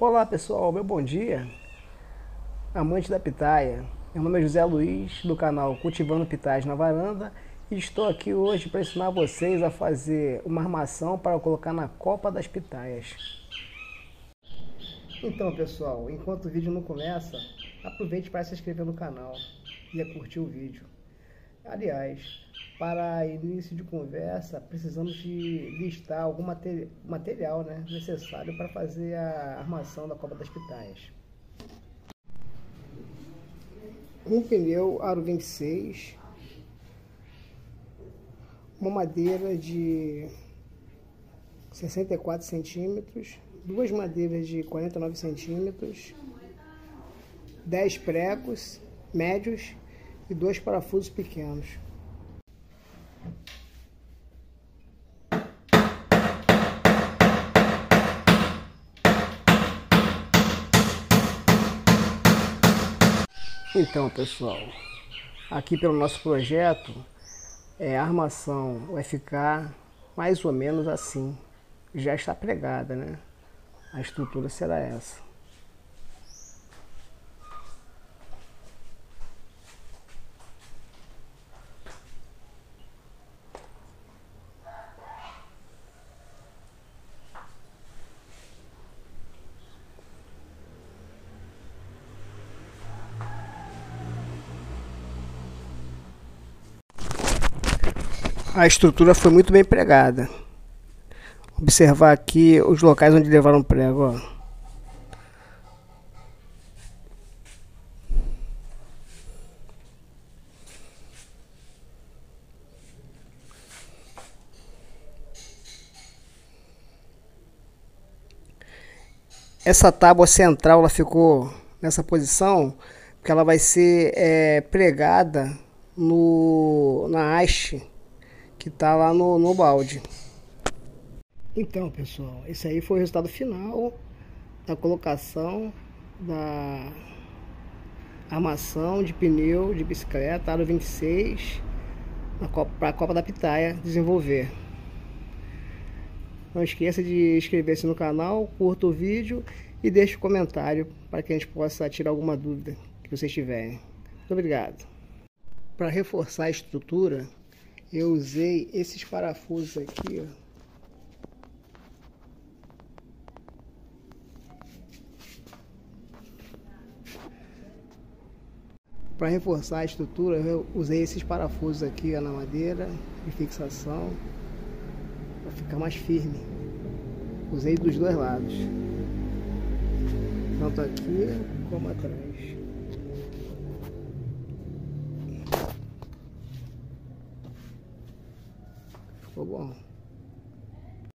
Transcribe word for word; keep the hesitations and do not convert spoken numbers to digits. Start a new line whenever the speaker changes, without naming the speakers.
Olá pessoal, meu bom dia, amante da pitaia. Meu nome é José Luiz, do canal Cultivando Pitaias na Varanda, e estou aqui hoje para ensinar vocês a fazer uma armação para colocar na copa das pitaias. Então pessoal, enquanto o vídeo não começa, aproveite para se inscrever no canal e a curtir o vídeo. Aliás, para início de conversa, precisamos de listar algum material né, necessário para fazer a armação da copa das pitaias. Um pneu aro vinte e seis, uma madeira de sessenta e quatro centímetros, duas madeiras de quarenta e nove centímetros, dez pregos médios e dois parafusos pequenos. Então pessoal, aqui pelo nosso projeto, é, a armação vai ficar mais ou menos assim, já está pregada, né? A estrutura será essa. A estrutura foi muito bem pregada. Observar aqui os locais onde levaram prego, ó. Essa tábua central ela ficou nessa posição porque ela vai ser é, pregada no, na haste que está lá no, no balde. Então pessoal, esse aí foi o resultado final da colocação da armação de pneu de bicicleta aro vinte e seis para a copa da pitaia desenvolver. Não esqueça de inscrever-se no canal, curta o vídeo e deixe um comentário para que a gente possa tirar alguma dúvida que vocês tiverem. Muito obrigado. Para reforçar a estrutura, eu usei esses parafusos aqui, ó. Para reforçar a estrutura, eu usei esses parafusos aqui, ó, na madeira de fixação, para ficar mais firme. Usei dos dois lados, tanto aqui como atrás. Ficou bom.